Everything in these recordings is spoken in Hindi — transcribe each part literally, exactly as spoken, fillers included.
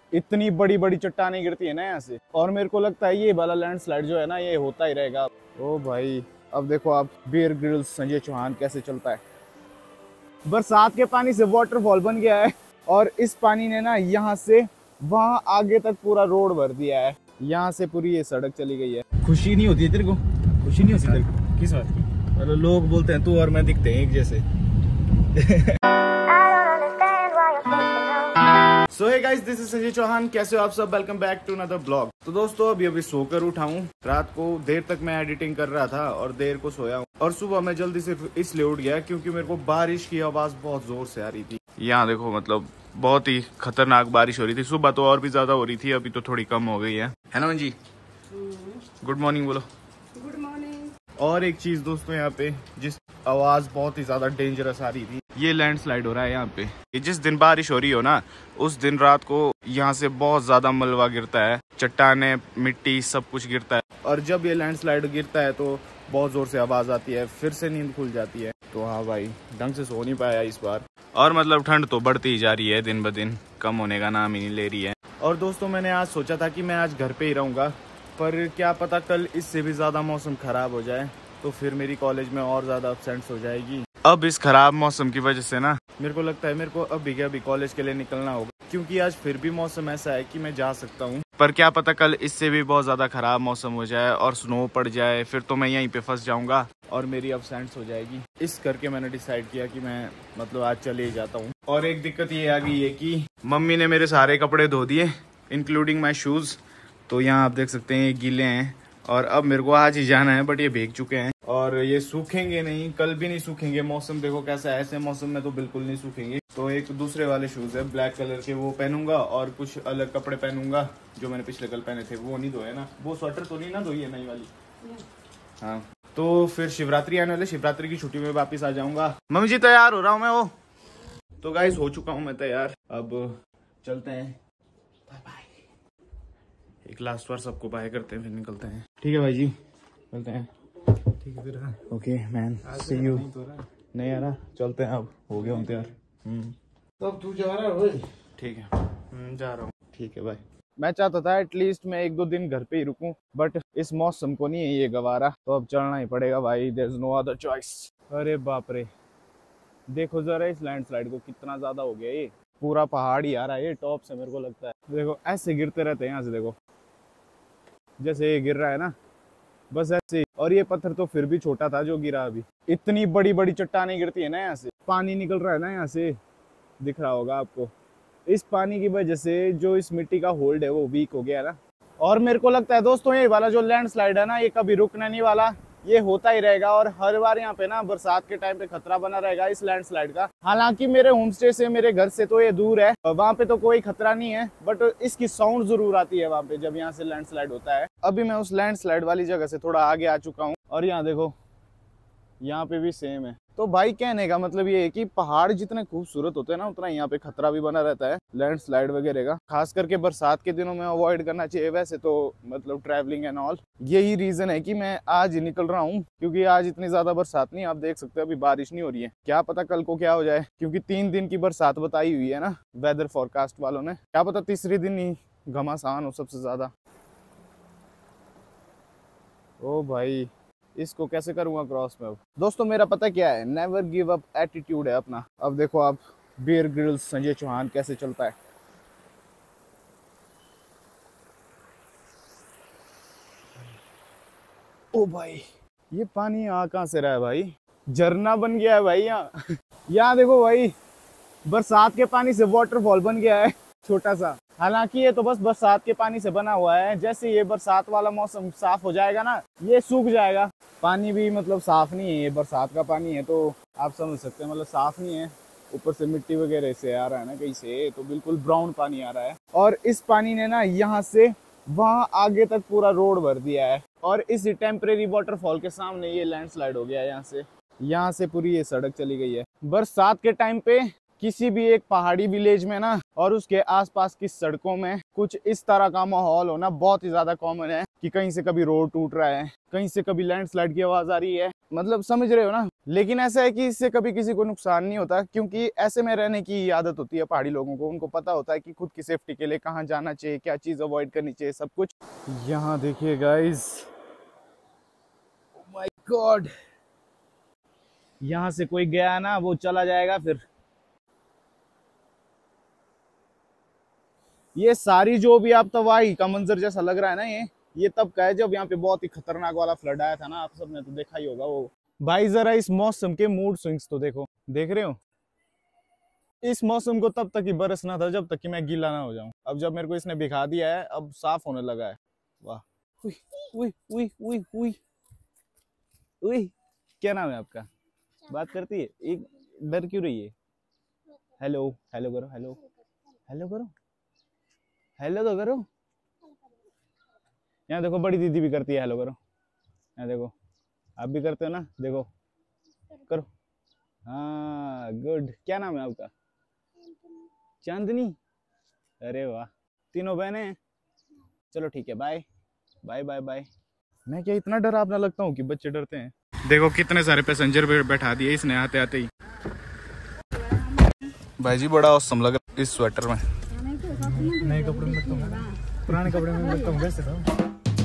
इतनी बड़ी बड़ी चट्टानें गिरती है ना यहाँ से, और मेरे को लगता है ये वाला लैंडस्लाइड जो है ना ये होता ही रहेगा। ओ भाई अब देखो आप बियर ग्रिल्स संजय चौहान कैसे चलता है। बरसात के पानी से वाटरफॉल बन गया है और इस पानी ने ना यहाँ से वहाँ आगे तक पूरा रोड भर दिया है। यहाँ से पूरी ये सड़क चली गई है। खुशी नहीं होती है तेरे को? खुशी नहीं होती तेरे को किस बात की? मतलब लोग बोलते हैं तू और मैं दिखते हैं एक जैसे। So hey guys, this is Sanjay Chauhan. कैसे हो आप सब? Welcome back to another blog. तो दोस्तों अभी अभी सोकर उठा हूँ। रात को देर तक मैं एडिटिंग कर रहा था और देर को सोया हूँ, और सुबह मैं जल्दी से इसलिए उठ गया क्योंकि मेरे को बारिश की आवाज बहुत जोर से आ रही थी। यहाँ देखो मतलब बहुत ही खतरनाक बारिश हो रही थी। सुबह तो और भी ज्यादा हो रही थी, अभी तो थोड़ी कम हो गई है है ना जी? गुड मॉर्निंग बोलो। Good morning. और एक चीज दोस्तों, यहाँ पे जिस आवाज बहुत ही ज्यादा डेंजरस आ रही थी, ये लैंडस्लाइड हो रहा है यहाँ पे। जिस दिन बारिश हो रही हो ना उस दिन रात को यहाँ से बहुत ज्यादा मलबा गिरता है, चट्टाने, मिट्टी सब कुछ गिरता है, और जब ये लैंडस्लाइड गिरता है तो बहुत जोर से आवाज आती है, फिर से नींद खुल जाती है। तो हाँ भाई, ढंग से सो नहीं पाया इस बार, और मतलब ठंड तो बढ़ती ही जा रही है, दिन ब दिन कम होने का नाम ही नहीं ले रही है। और दोस्तों मैंने आज सोचा था कि मैं आज घर पे ही रहूंगा, पर क्या पता कल इससे भी ज्यादा मौसम खराब हो जाए तो फिर मेरी कॉलेज में और ज्यादा अब्सेंट्स हो जाएगी। अब इस खराब मौसम की वजह से ना मेरे को लगता है मेरे को अभी के अभी कॉलेज के लिए निकलना होगा, क्योंकि आज फिर भी मौसम ऐसा है कि मैं जा सकता हूँ, पर क्या पता कल इससे भी बहुत ज्यादा खराब मौसम हो जाए और स्नो पड़ जाए, फिर तो मैं यहीं पे फंस जाऊंगा और मेरी अब्सेंट्स हो जाएगी। इस करके मैंने डिसाइड किया कि मैं मतलब आज चले ही जाता हूँ। और एक दिक्कत ये आ गई है कि मम्मी ने मेरे सारे कपड़े धो दिए इंक्लूडिंग माई शूज। तो यहाँ आप देख सकते हैं ये गीले हैं, और अब मेरे को आज ही जाना है, बट ये भीग चुके हैं और ये सूखेंगे नहीं, कल भी नहीं सूखेंगे। मौसम देखो कैसा है, ऐसे मौसम में तो बिल्कुल नहीं सूखेंगे। तो एक दूसरे वाले शूज है ब्लैक कलर के, वो पहनूंगा, और कुछ अलग कपड़े पहनूंगा जो मैंने पिछले कल पहने थे। वो नहीं धोए ना, वो स्वेटर तो नहीं ना धोई है नई वाली। हाँ, तो फिर शिवरात्रि आने वाले, शिवरात्रि की छुट्टी में वापिस आ जाऊंगा। मम्मी जी तैयार हो रहा हूँ मैं। वो तो गाइस हो चुका हूँ मैं तैयार, अब चलते हैं। Bye bye. एक लास्ट बार सबको बाय करते हैं फिर निकलते हैं। ठीक है भाई जी, चलते हैं। ठीक है फिर। Okay man, see you. नहीं आ रहा, चलते हैं, अब हो गया हम तैयार। तो तू जा रहा है? ठीक है जा रहा हूँ। ठीक है भाई। मैं चाहता था एटलीस्ट मैं एक दो दिन घर पे ही रुकूं, बट इस मौसम को नहीं है ये गवारा, तो अब चलना ही पड़ेगा भाई। There is no other choice. अरे बाप रे, देखो जरा इस लैंडस्लाइड को, कितना ज्यादा हो गया ये। पूरा पहाड़ ही आ रहा है ये टॉप से, मेरे को लगता है। देखो ऐसे गिरते रहते हैं यहाँ से, देखो जैसे ये गिर रहा है ना, बस ऐसे। और ये पत्थर तो फिर भी छोटा था जो गिरा अभी। इतनी बड़ी बड़ी चट्टानें गिरती है ना यहाँ से, पानी निकल रहा है ना यहाँ से, दिख रहा होगा आपको। इस पानी की वजह से जो इस मिट्टी का होल्ड है वो वीक हो गया है ना। और मेरे को लगता है दोस्तों ये वाला जो लैंडस्लाइड है ना ये कभी रुकने नहीं वाला, ये होता ही रहेगा, और हर बार यहाँ पे ना बरसात के टाइम पे खतरा बना रहेगा इस लैंडस्लाइड का। हालांकि मेरे होम स्टे से, मेरे घर से तो ये दूर है, वहाँ पे तो कोई खतरा नहीं है, बट इसकी साउंड जरूर आती है वहाँ पे जब यहाँ से लैंडस्लाइड होता है। अभी मैं उस लैंडस्लाइड वाली जगह से थोड़ा आगे आ चुका हूँ, और यहाँ देखो यहाँ पे भी सेम है। तो भाई कहने का मतलब ये है कि पहाड़ जितने खूबसूरत होते हैं ना उतना यहाँ पे खतरा भी बना रहता है लैंडस्लाइड वगैरह का। खास करके बरसात के दिनों में अवॉइड करना चाहिए वैसे तो, मतलब ट्रैवलिंग एंड ऑल। यही रीजन है कि मैं आज ही निकल रहा हूँ, क्योंकि आज इतनी ज्यादा बरसात नहीं, आप देख सकते हो अभी बारिश नहीं हो रही है। क्या पता कल को क्या हो जाए, क्योंकि तीन दिन की बरसात बताई हुई है ना वेदर फोरकास्ट वालों ने। क्या पता तीसरे दिन ही घमासान हो सबसे ज्यादा। ओ भाई, इसको कैसे करूंगा क्रॉस में? अब दोस्तों मेरा पता क्या है, नेवर गिव अप एटीट्यूड है अपना। अब देखो आप बियर ग्रिल्स संजय चौहान कैसे चलता है। ओ भाई, ये पानी यहाँ कहाँ से रहा है भाई? झरना बन गया है भाई यहाँ। यहाँ देखो भाई, बरसात के पानी से वाटरफॉल बन गया है छोटा सा। हालांकि ये तो बस बरसात के पानी से बना हुआ है, जैसे ये बरसात वाला मौसम साफ हो जाएगा ना ये सूख जाएगा। पानी भी मतलब साफ नहीं है, ये बरसात का पानी है तो आप समझ सकते हैं, मतलब साफ नहीं है। ऊपर से मिट्टी वगैरह से आ रहा है ना कहीं से, तो बिल्कुल ब्राउन पानी आ रहा है। और इस पानी ने ना यहाँ से वहाँ आगे तक पूरा रोड भर दिया है, और इस टेम्परेरी वाटरफॉल के सामने ये लैंडस्लाइड हो गया है। यहाँ से यहाँ से पूरी ये सड़क चली गई है। बरसात के टाइम पे किसी भी एक पहाड़ी विलेज में ना और उसके आसपास की सड़कों में कुछ इस तरह का माहौल होना बहुत ही ज्यादा कॉमन है। कि कहीं से कभी रोड टूट रहा है, कहीं से कभी लैंडस्लाइड की आवाज आ रही है, मतलब समझ रहे हो ना। लेकिन ऐसा है कि इससे कभी किसी को नुकसान नहीं होता, क्योंकि ऐसे में रहने की आदत होती है पहाड़ी लोगों को। उनको पता होता है कि खुद की सेफ्टी के लिए कहाँ जाना चाहिए, क्या चीज अवॉइड करनी चाहिए, सब कुछ। यहाँ देखिए गाइस, ओह माय गॉड, यहाँ से कोई गया ना वो चला जाएगा फिर। ये सारी जो भी आप तबाही का मंजर जैसा लग रहा है ना, ये ये तब का है जब यहाँ पे बहुत ही खतरनाक वाला फ्लड आया था ना। आप सबने तो देखा ही होगा वो। भाई जरा इस मौसम के मूड स्विंग्स तो देखो, देख रहे हो। इस मौसम को तब तक ही बरसना था जब तक कि मैं गीला ना हो जाऊं। अब जब मेरे को इसने भिगा दिया है, अब साफ होने लगा है। वाह, उई उई उई उई उई उई। क्या नाम है आपका? बात करती है, एक डर क्यों रही है? हेलो हेलो करो, हेलो हेलो करो, हेलो तो करो। यहाँ देखो, बड़ी दीदी भी करती है हेलो करो। यहाँ देखो, आप भी करते हो ना, देखो करो। हाँ गुड। क्या नाम है आपका? चांदनी। अरे वाह, तीनों बहनें। चलो ठीक है, बाय बाय बाय बाय। मैं क्या इतना डरावना लगता हूँ कि बच्चे डरते हैं? देखो कितने सारे पैसेंजर बैठा दिए इसने आते आते ही। भाई जी बड़ा औसम लग रहा है इस स्वेटर में। नए कपड़े में लगता हूँ, पुराने कपड़े में लगता हूँ वैसे तो।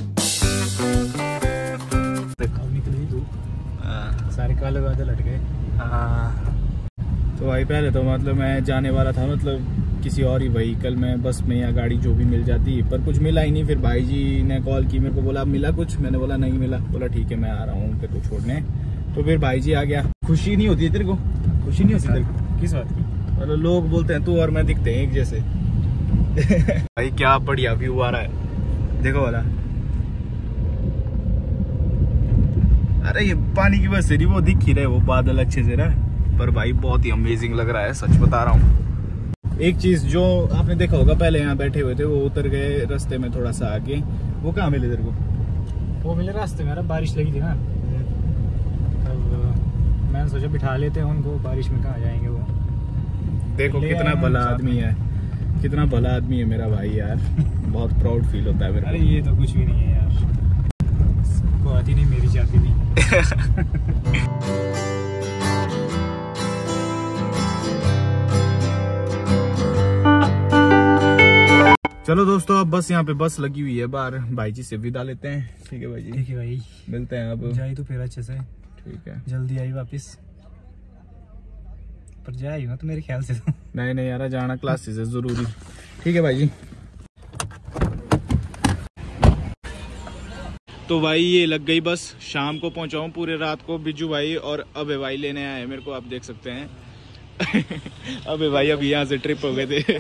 निकली तू, सारे काले बादल हट गए। हाँ तो भाई पहले तो मतलब मैं जाने वाला था, मतलब किसी और ही व्हीकल में, बस में या गाड़ी जो भी मिल जाती, पर कुछ मिला ही नहीं। फिर भाई जी ने कॉल की मेरे को, बोला मिला कुछ? मैंने बोला नहीं मिला। बोला ठीक है मैं आ रहा हूँ उनके को छोड़ने। तो फिर भाई जी आ गया। खुशी नहीं होती है तेरे को? खुशी नहीं होती तेरे को? किस बात की? मतलब लोग बोलते हैं तू और मैं दिखते हैं एक जैसे। भाई क्या बढ़िया व्यू आ रहा है, देखो वाला। अरे ये पानी की वजह से नहीं वो दिख ही रहे वो बादल अच्छे से रहा, पर भाई बहुत ही अमेजिंग लग रहा है, सच बता रहा हूँ। एक चीज जो आपने देखा होगा, पहले यहाँ बैठे हुए थे, वो उतर गए रास्ते में थोड़ा सा आगे। वो कहाँ मिले तेरे को? वो मिले रास्ते में, बारिश लगी थी ना, तब मैंने सोचा बिठा लेते हैं उनको, बारिश में कहाँ जाएंगे वो। देखो कितना भला आदमी है, कितना भला आदमी है मेरा भाई यार। बहुत प्राउड फील होता है मेरे को। अरे ये तो कुछ भी नहीं है यार, सबको आती नहीं, मेरी जाती नहीं। चलो दोस्तों, अब बस यहाँ पे बस लगी हुई है बाहर, भाई जी से विदा लेते हैं। ठीक है भाई जी, ठीक है भाई, मिलते हैं अब। जाए तो फिर अच्छे से, ठीक है, जल्दी आई वापिस, पर जाए ना तो मेरे ख्याल से तो नहीं नहीं यार, जाना क्लासेस है जरूरी। ठीक है भाई जी। तो भाई ये लग गई बस, शाम को पहुंचाऊं पूरे रात को। बिज्जू भाई और अबे भाई लेने आए मेरे को, आप देख सकते हैं। अबे भाई अभी यहाँ से ट्रिप हो गए थे।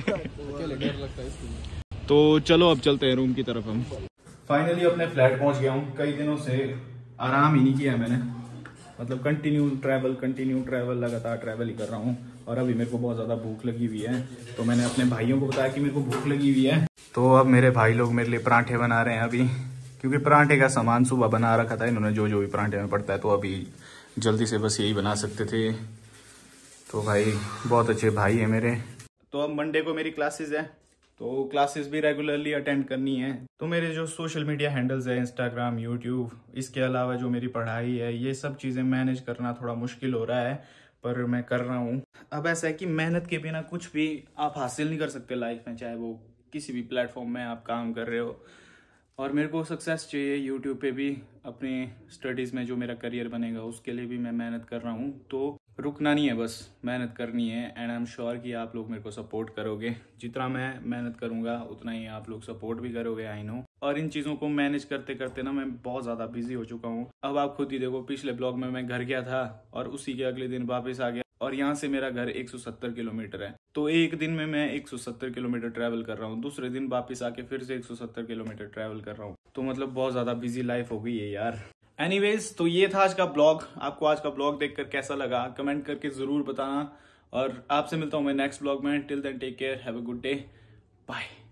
तो चलो अब चलते हैं रूम की तरफ हम। फाइनली अपने फ्लैट पहुंच गया हूँ। कई दिनों से आराम ही नहीं किया मैंने, मतलब कंटिन्यू ट्रैवल कंटिन्यू ट्रैवल लगातार ट्रैवल ही कर रहा हूँ। और अभी मेरे को बहुत ज़्यादा भूख लगी हुई है, तो मैंने अपने भाइयों को बताया कि मेरे को भूख लगी हुई है। तो अब मेरे भाई लोग मेरे लिए पराठे बना रहे हैं अभी, क्योंकि पराठे का सामान सुबह बना रखा था इन्होंने, जो जो भी पराठे में पड़ता है, तो अभी जल्दी से बस यही बना सकते थे। तो भाई बहुत अच्छे भाई है मेरे। तो अब मंडे को मेरी क्लासेस है, तो क्लासेस भी रेगुलरली अटेंड करनी है। तो मेरे जो सोशल मीडिया हैंडल्स है, इंस्टाग्राम, यूट्यूब, इसके अलावा जो मेरी पढ़ाई है, ये सब चीज़ें मैनेज करना थोड़ा मुश्किल हो रहा है, पर मैं कर रहा हूँ। अब ऐसा है कि मेहनत के बिना कुछ भी आप हासिल नहीं कर सकते लाइफ में, चाहे वो किसी भी प्लेटफॉर्म में आप काम कर रहे हो। और मेरे को सक्सेस चाहिए यूट्यूब पे भी, अपने स्टडीज़ में जो मेरा करियर बनेगा उसके लिए भी मैं मेहनत कर रहा हूँ। तो रुकना नहीं है, बस मेहनत करनी है। एंड आई एम श्योर कि आप लोग मेरे को सपोर्ट करोगे। जितना मैं मेहनत करूँगा उतना ही आप लोग सपोर्ट भी करोगे, आई नो। और इन चीज़ों को मैनेज करते करते ना मैं बहुत ज़्यादा बिजी हो चुका हूँ। अब आप खुद ही देखो, पिछले ब्लॉग में मैं घर गया था और उसी के अगले दिन वापस आ गया, और यहाँ से मेरा घर एक सौ सत्तर किलोमीटर है। तो एक दिन में मैं एक सौ सत्तर किलोमीटर ट्रैवल कर रहा हूँ, दूसरे दिन वापस आके फिर से एक सौ सत्तर किलोमीटर ट्रैवल कर रहा हूँ। तो मतलब बहुत ज़्यादा बिजी लाइफ हो गई है यार। एनीवेज, तो ये था आज का ब्लॉग। आपको आज का ब्लॉग देखकर कैसा लगा कमेंट करके ज़रूर बताना, और आपसे मिलता हूँ मैं नेक्स्ट ब्लॉग में। Till then take care, have a good day, bye.